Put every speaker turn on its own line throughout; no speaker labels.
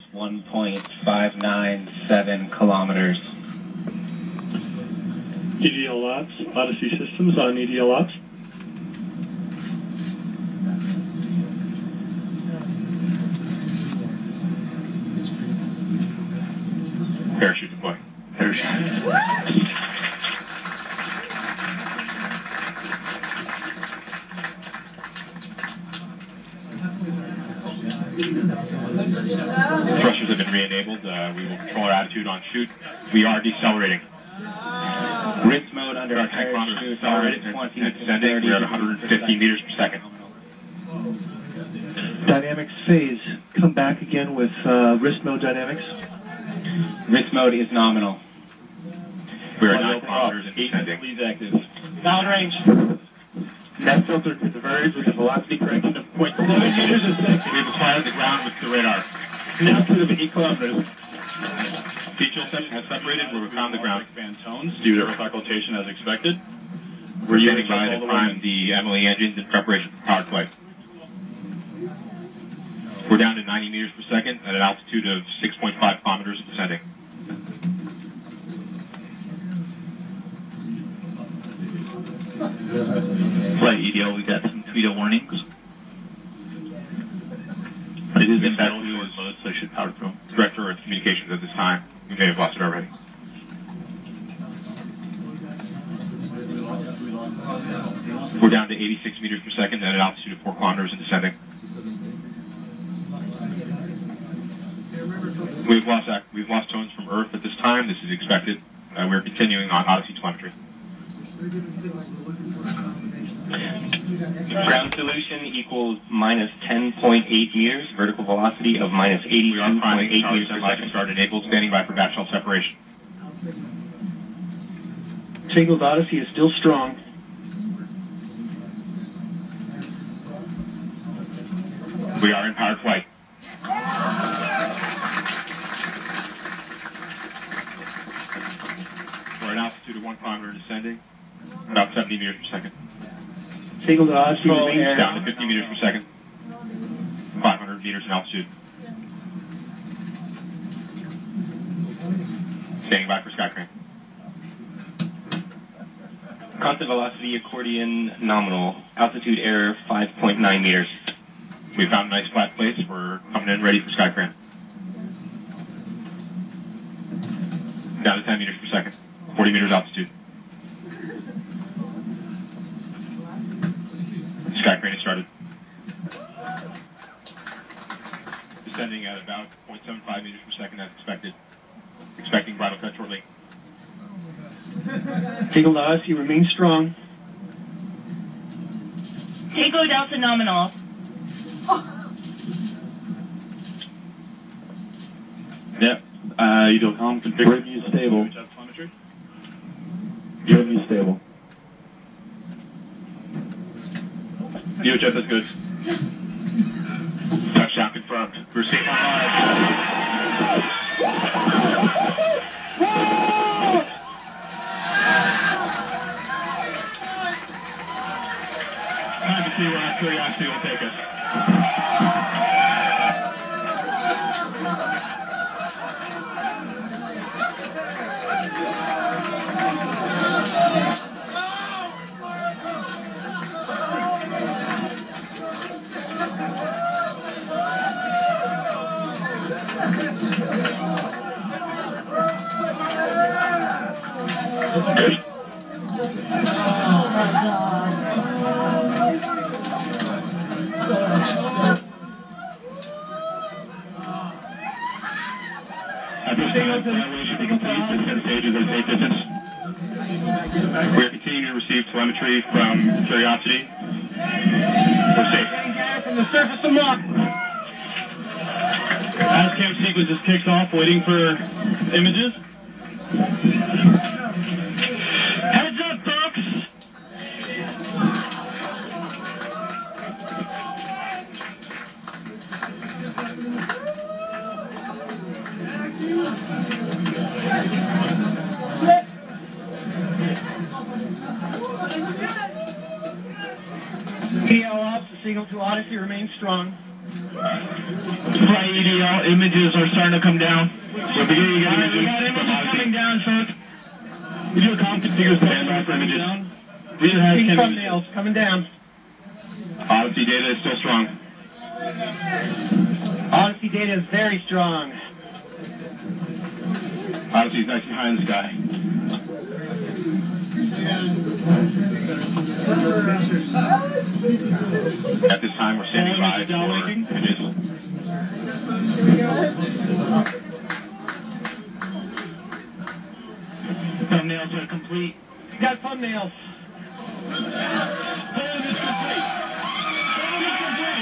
1.597 kilometers.
EDL Ops, Odyssey Systems on EDL Ops.
Parachute deploy. Parachute. Thrusters have been re-enabled. We will control our attitude on shoot. We are decelerating.
Ritz mode under
Our tank kilometers is accelerated and descending. We're at 150 meters per second.
Dynamics phase. Come back again with wrist mode dynamics.
Ritz mode is nominal.
We're at 9 kilometers and descending.
Please active.
Downrange.
Net filter diverged with a velocity correction of 0.7 meters a second.
We've acquired the ground with the radar.
An altitude of 8 kilometers.
Feature section has separated where we found the ground.
Expand tones due to earth occultation as expected.
We're standing by to prime the Emily engines in preparation for powered flight. We're down to 90 meters per second at an altitude of 6.5 kilometers and descending.
Flight EDL, we got some tweeter warnings. It is in battle forward mode, so I should power through.
Director of Communications at this time. We may have lost it already. We're down to 86 meters per second at an altitude of 4 kilometers and descending. We've lost tones from Earth at this time. This is expected. We're continuing on Odyssey telemetry.
Ground solution equals minus 10.8 meters, vertical velocity of minus 82.8
We are priming
meters per
power
second.
start enabled, standing by for batch shell separation.
Tangled Odyssey is still strong.
We are in powered flight. We're at an altitude of 1 kilometer descending, about 70 meters per second.
Tangled Odyssey remains
Down to 50 meters per second, 500 meters in altitude. Standing by for Skycrane.
Constant velocity accordion nominal. Altitude error 5.9 meters.
We found a nice flat place. We're coming in ready for Skycrane. Down to 10 meters per second, 40 meters altitude. Skycrane has started. Descending at about 0.75 meters per second as expected. Expecting bridle cut shortly.
Tangled Odyssey remains strong.
Tango Delta nominal.
Yep. EDLCOM configured.
Review stable.
Telemetry.
Review stable.
UHF is good.
Touchdown confirmed. Receive online.
Time to see where our curiosity will take us.
We're continuing to receive telemetry from Curiosity. We're safe.
From the surface of Mach. As camp sequence is kicked off, waiting for images. Heads up, folks!
EDL Ops, the signal to Odyssey remains strong.
Flight EDL images are starting to come down. We're beginning to get images. We got images coming down, folks. We do a comp configure stand by for images. Real has thumbnails coming down.
Odyssey data is still strong.
Odyssey data is very strong.
Odyssey is nice and high in the sky. At this time, we're standing by for images.
Thumbnails are complete. We got thumbnails. Phone is complete. Phone is complete.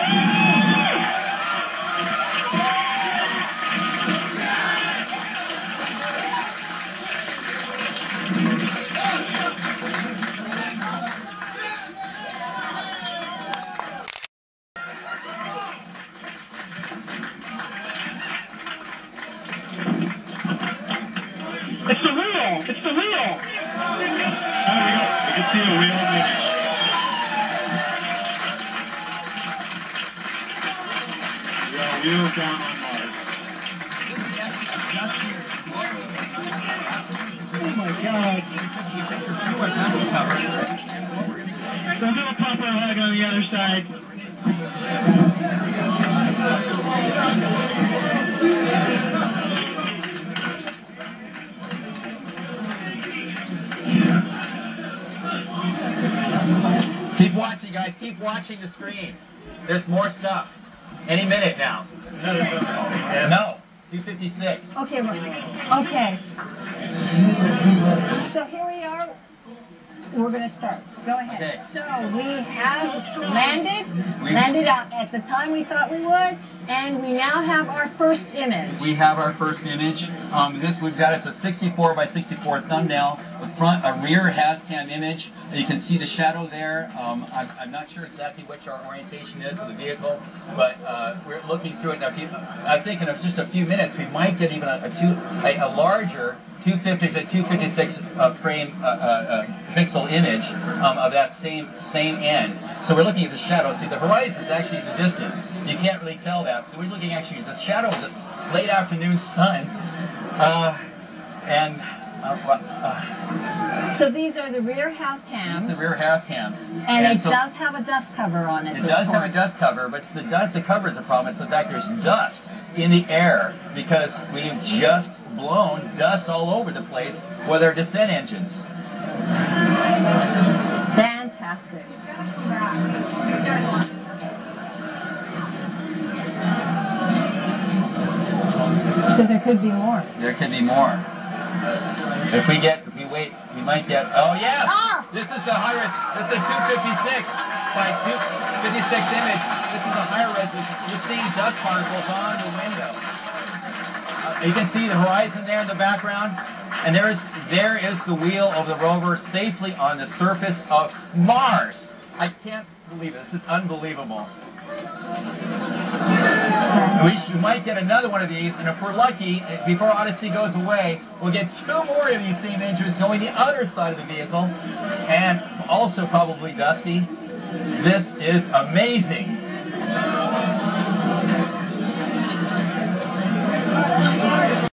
It's the wheel! It's the wheel! There we go. We can see the wheel image. We got a wheel down on Mars. Oh my god. So I'm gonna pop our hug on the other side.
Keep watching, guys. Keep watching the screen. There's more stuff. Any minute now. No. 2:56.
Okay, okay. So here we are. We're going to start. Go ahead.
Okay.
So we have landed out at the time we thought we would, and we now have our first image.
We have our first image. We've got it's a 64 by 64 thumbnail. The front, a rear has-cam image. You can see the shadow there. I'm not sure exactly which our orientation is of the vehicle, but we're looking through it. Now, I think in just a few minutes we might get even a larger 250 to 256 frame pixel image of that same end. So we're looking at the shadow. See, the horizon is actually the distance. You can't really tell that. So we're looking actually at the shadow of this late afternoon sun.
So these are the rear house cams.
These are the rear house cams.
And it does have a dust cover on it.
It does have a dust cover, but it's the cover is the problem. It's the fact there's dust in the air because we've just blown dust all over the place with our descent engines.
Fantastic. So there could be more.
There could be more. If we wait, we might get, oh yeah!
Ah!
This is the high-res, this is the 256 by 256 image. This is a higher resolution. You're seeing dust particles on the window. You can see the horizon there in the background. And there is the wheel of the rover safely on the surface of Mars. I can't believe it. This is unbelievable. We might get another one of these, and if we're lucky, before Odyssey goes away, we'll get 2 more of these same images going the other side of the vehicle, and also probably dusty. This is amazing.